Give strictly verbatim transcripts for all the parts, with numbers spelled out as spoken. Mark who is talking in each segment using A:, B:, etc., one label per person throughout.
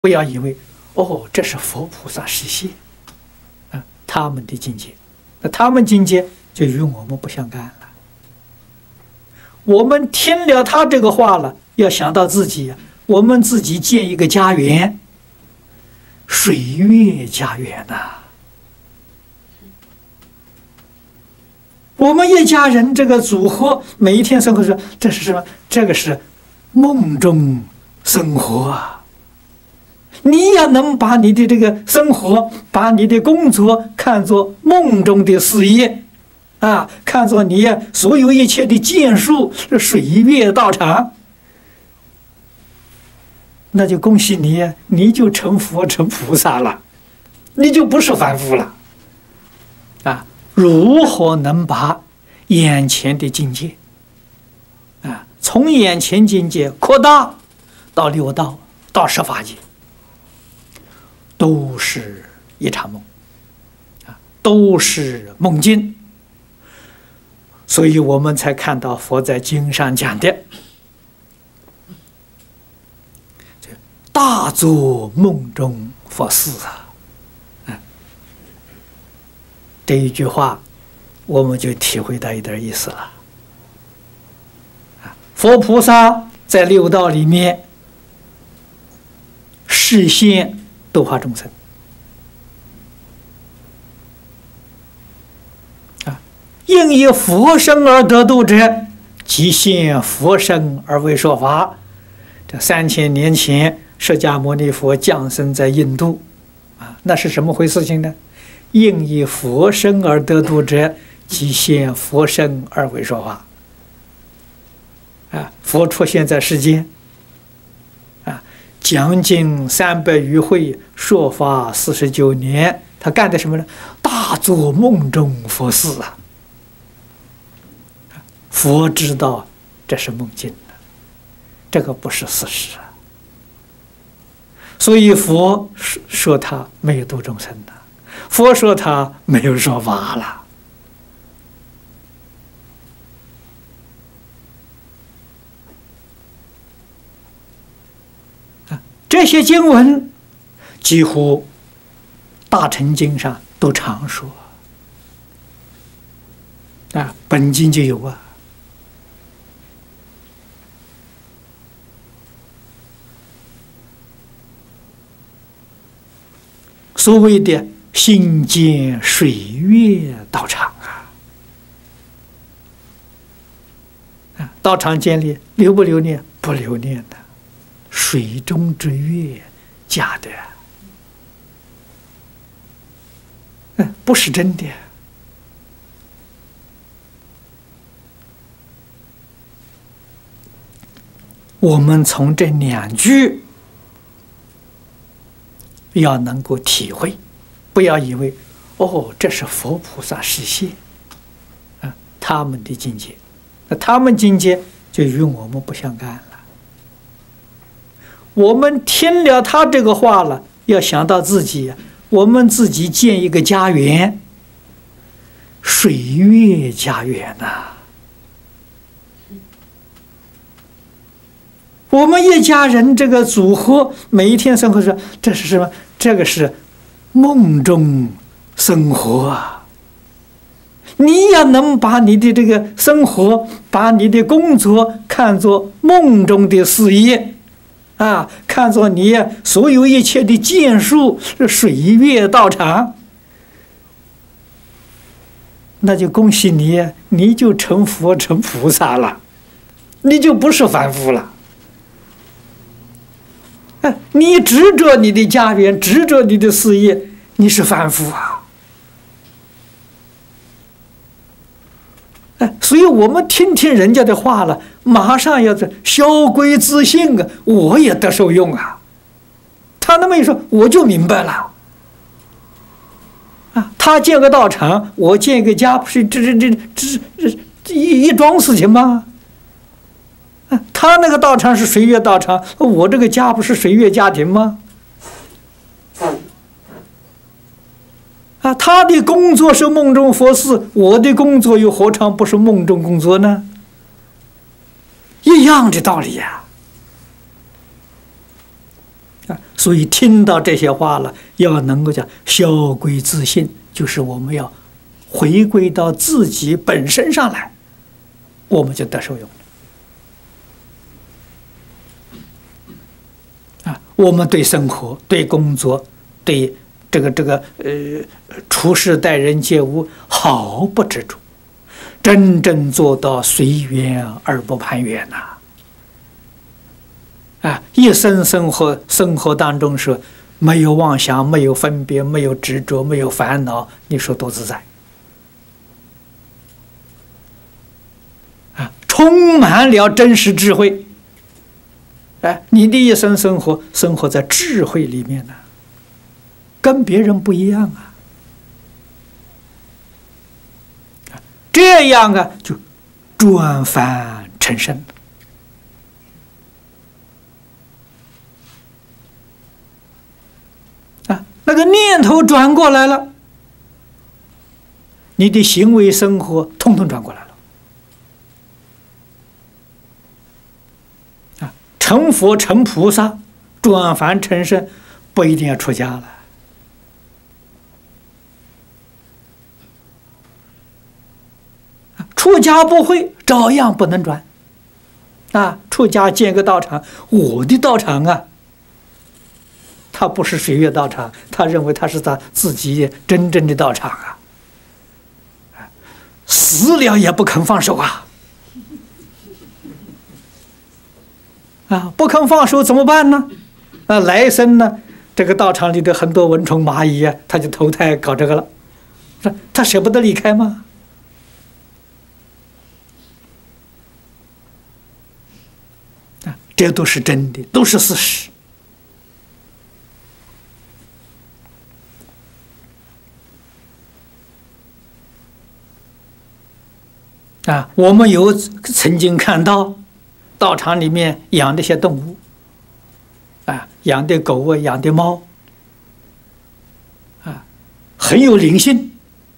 A: 不要以为哦，这是佛菩萨实现啊，他们的境界，那他们境界就与我们不相干了。我们听了他这个话了，要想到自己，我们自己建一个家园，水月家园呐、啊。我们一家人这个组合，每一天生活说这是什么？这个是梦中生活啊。你要能把你的这个生活，把你的工作看作梦中的事业，啊，看作你所有一切的建树是水月道场，那就恭喜你，你就成佛成菩萨了，你就不是凡夫了，啊，如何能把眼前的境界，啊，从眼前境界扩大到六道，到十法界？都是一场梦，啊，都是梦境，所以我们才看到佛在经上讲的“大作梦中佛事”啊，啊，这一句话，我们就体会到一点意思了。啊，佛菩萨在六道里面示现度化众生啊，应以佛身而得度者，即现佛身而为说法。这三千年前，释迦牟尼佛降生在印度啊，那是什么回事情呢？应以佛身而得度者，即现佛身而为说法。啊，佛出现在世间。将近三百余会，说法四十九年，他干的什么呢？大做梦中佛事啊！佛知道这是梦境的，这个不是事实啊。所以佛说他没有度众生的，佛说他没有说法了。这些经文几乎大乘经上都常说啊，本经就有啊。所谓的心见水月道场啊，啊，道场建立留不留念？不留念的。水中之月，假的，嗯，不是真的。我们从这两句要能够体会，不要以为哦，这是佛菩萨实现啊，他们的境界，那他们境界就与我们不相干了。我们听了他这个话了，要想到自己，我们自己建一个家园，水月家园呐、啊。我们一家人这个组合，每一天生活说这是什么？这个是梦中生活啊！你要能把你的这个生活，把你的工作看作梦中的事业。啊，看作你所有一切的建树是水月道场，那就恭喜你，你就成佛成菩萨了，你就不是凡夫了。啊，你执着你的家园，执着你的事业，你是凡夫啊。哎，所以我们听听人家的话了，马上要是消归自信啊，我也得受用啊。他那么一说，我就明白了。啊，他建个道场，我建一个家，不是这这这这这这一一桩事情吗？啊，他那个道场是水月道场，我这个家不是水月家庭吗？啊，他的工作是梦中佛事，我的工作又何尝不是梦中工作呢？一样的道理呀、啊。啊， 所以听到这些话了，要能够讲孝归自性，就是我们要回归到自己本身上来，我们就得受用了。啊，我们对生活、对工作、对这个这个呃处事待人接物毫不执着，真正做到随缘而不攀缘呐。啊，一生生活生活当中是没有妄想，没有分别，没有执着，没有烦恼，你说多自在啊！充满了真实智慧。哎，你的一生生活生活在智慧里面呢，跟别人不一样啊。这样啊，就转凡成圣了。那个念头转过来了，你的行为生活统统转过来了。啊，成佛成菩萨，转凡成圣，不一定要出家了。出家不会，照样不能转。啊，出家建个道场，我的道场啊。他不是水月道场，他认为他是他自己真正的道场啊！死了也不肯放手啊！啊，不肯放手怎么办呢？啊，来生呢，这个道场里的很多蚊虫蚂蚁啊，他就投胎搞这个了。他舍不得离开吗？啊，这都是真的，都是事实。啊，我们有曾经看到道场里面养这些动物，啊，养的狗啊，养的猫，啊，很有灵性。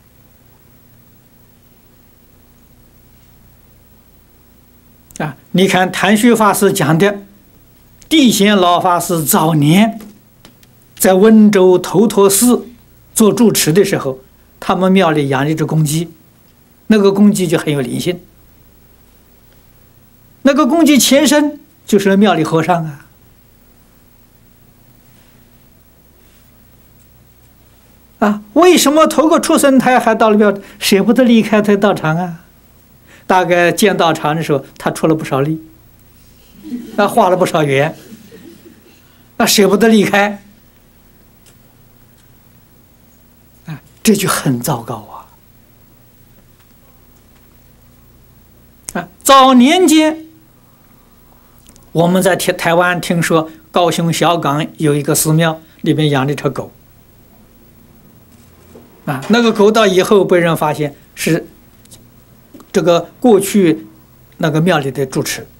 A: 啊，你看谭旭法师讲的，地显老法师早年在温州头陀寺做住持的时候，他们庙里养了一只公鸡。那个公鸡就很有灵性，那个公鸡前身就是庙里和尚啊，啊，为什么投个畜生胎还到了庙，舍不得离开他道场啊？大概建道场的时候，他出了不少力，啊，花了不少元，啊，舍不得离开，啊，这就很糟糕啊。啊，早年间，我们在台台湾听说高雄小港有一个寺庙，里面养了一条狗。啊，那个狗到以后被人发现是这个过去那个庙里的住持。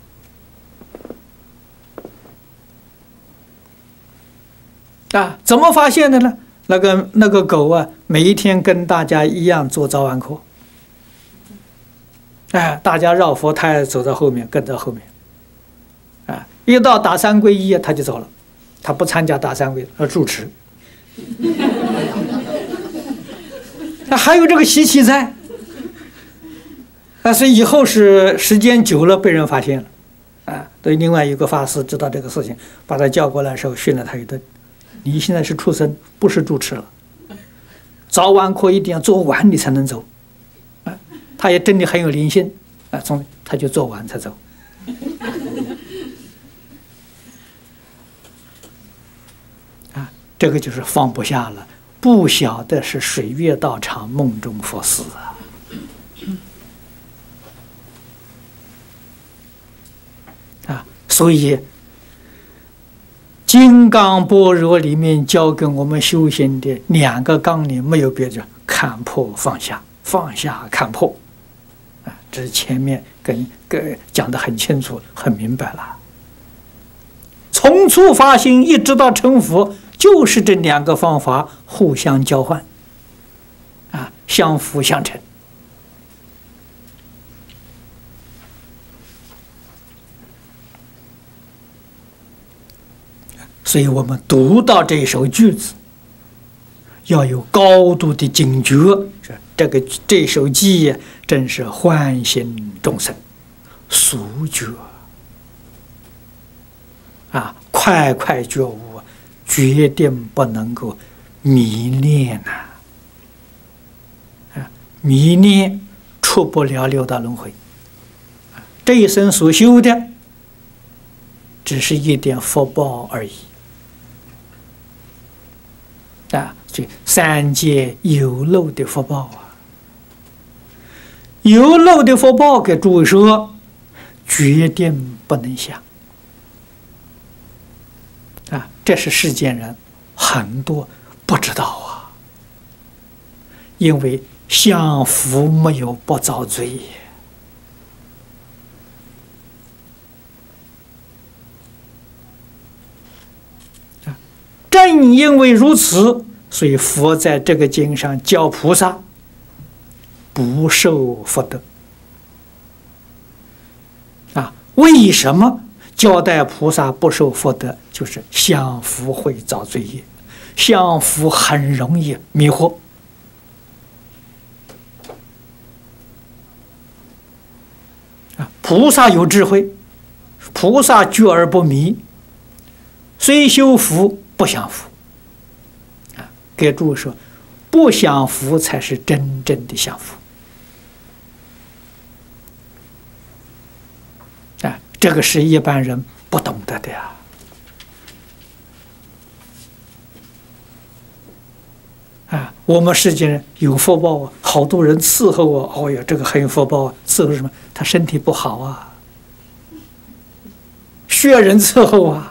A: 啊，怎么发现的呢？那个那个狗啊，每一天跟大家一样做早晚课。哎，大家绕佛，他也走在后面，跟在后面。啊，一到打三皈依，他就走了，他不参加打三皈，他住持。啊，还有这个习气在。但是以后是时间久了被人发现了，啊，对，另外一个法师知道这个事情，把他叫过来的时候训了他一顿。你现在是畜生，不是住持了。早晚课一定要做完，你才能走。他也真的很有灵性，啊，从他就做完才走。啊，这个就是放不下了，不晓得是水月道场梦中佛寺啊。啊，所以《金刚般若》里面教给我们修行的两个纲领，没有别的，看破放下，放下看破。这是前面跟跟讲得很清楚、很明白了。从初发心一直到成佛，就是这两个方法互相交换，啊，相辅相成。 所以我们读到这首句子，要有高度的警觉。这个这首偈真是唤醒众生，速觉啊，快快觉悟，决定不能够迷恋呐！啊，迷恋出不了六道轮回。这一生所修的，只是一点福报而已。啊，所以三界有漏的福报啊，有漏的福报，给诸位说，决定不能想。啊，这是世间人很多不知道啊，因为享福没有不遭罪。正因为如此，所以佛在这个经上教菩萨不受福德。啊，为什么交代菩萨不受福德？就是享福会造罪业，享福很容易迷惑。啊，菩萨有智慧，菩萨觉而不迷，虽修福不享福。啊，给诸位说，不享福才是真正的享福。啊，这个是一般人不懂得的呀。啊，我们世间人有福报啊，好多人伺候我，哦呀，这个很有福报啊。伺候什么？他身体不好啊，需要人伺候啊。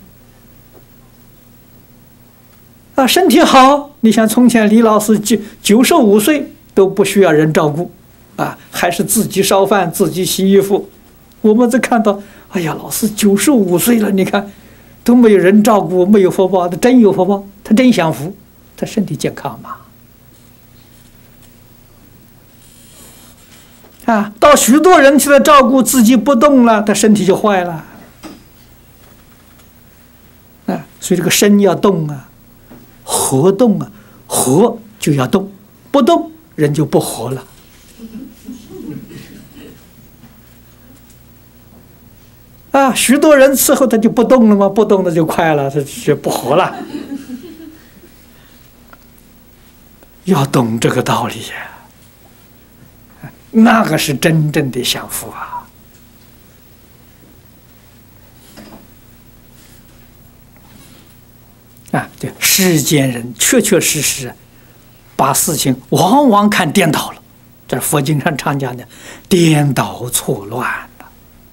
A: 啊，身体好，你像从前李老师九九十五岁都不需要人照顾，啊，还是自己烧饭、自己洗衣服。我们这看到，哎呀，老师九十五岁了，你看都没有人照顾，没有福报，他真有福报，他真享福。他身体健康嘛？啊，到许多人去了照顾自己不动了，他身体就坏了。啊，所以这个身要动啊，活动啊，活就要动，不动人就不活了。啊，许多人伺候他就不动了吗？不动了就快了，他就不活了。要懂这个道理呀，那个是真正的享福啊！啊，对，世间人确确实实把事情往往看颠倒了，这佛经上常讲的颠倒错乱了。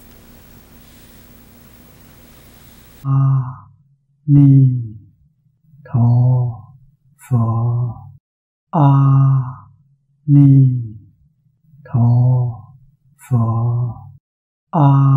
B: 阿弥陀佛。阿弥陀佛，阿